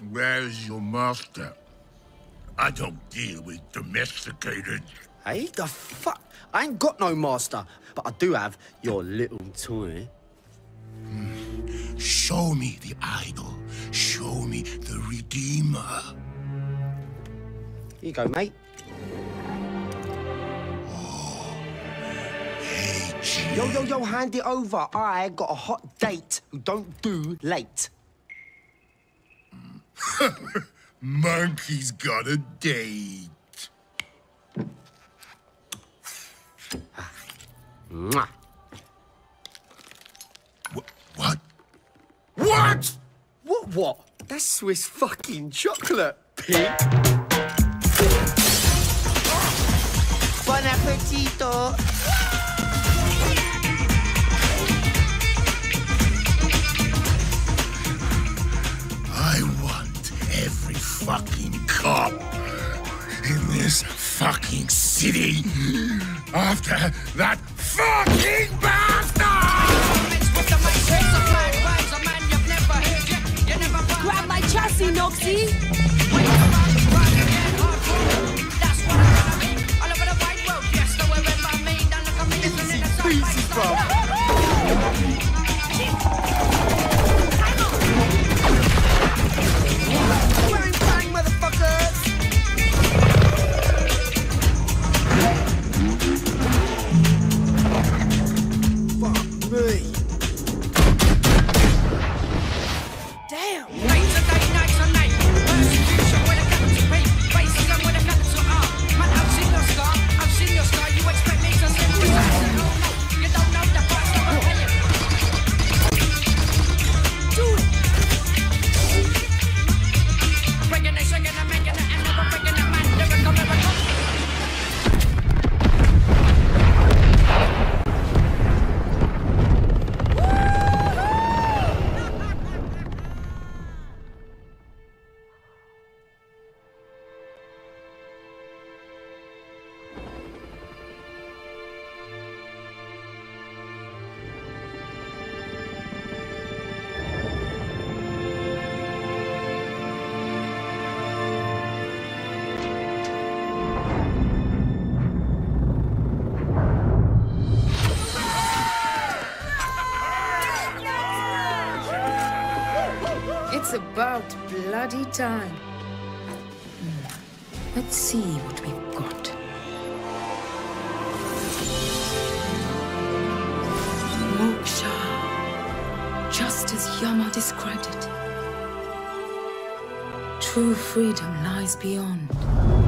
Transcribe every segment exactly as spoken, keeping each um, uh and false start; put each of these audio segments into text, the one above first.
Where's your master? I don't deal with domesticated. Hey, the fuck? I ain't got no master, but I do have your little toy. Mm. Show me the idol. Show me the Redeemer. Here you go, mate. Oh. Hey, G. Yo, yo, yo, hand it over. I got a hot date who don't do late. Monkey's got a date. Mwah. What? What? What? What, what? That's Swiss fucking chocolate, pig. Bon appetito. I want every fucking cop in this fucking city after that fucking bastard! Grab my chassis, Noxie! Easy, bro. Bang, bang, motherfuckers! Fuck me. Damn! Nights and day, nights and night. Persecution with a capital P. Racism with a capital R. Man, I've seen your scar. I've seen your scar. You expect me to sympathize? Oh no, you don't know the price that I'm paying. Do it! Breaking it, shaking it, making it, and never breaking it, man. Lyrical, lyrical. It's about bloody time. Hmm. Let's see what we've got. Moksha, just as Yama described it. True freedom lies beyond.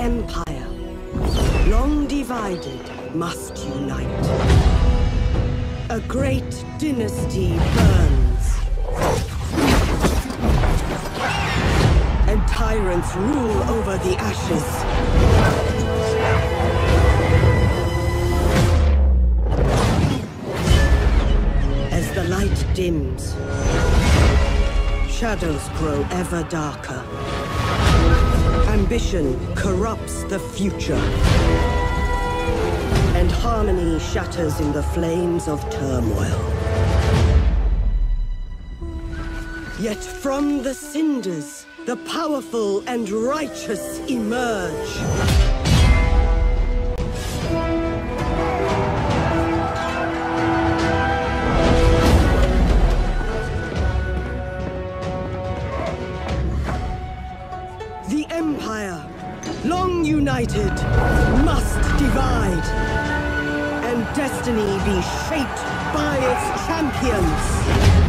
empire, long divided, must unite. A great dynasty burns, and tyrants rule over the ashes. As the light dims, shadows grow ever darker. Ambition corrupts the future, and harmony shatters in the flames of turmoil. Yet from the cinders, the powerful and righteous emerge. The Empire, long united, must divide, and destiny be shaped by its champions.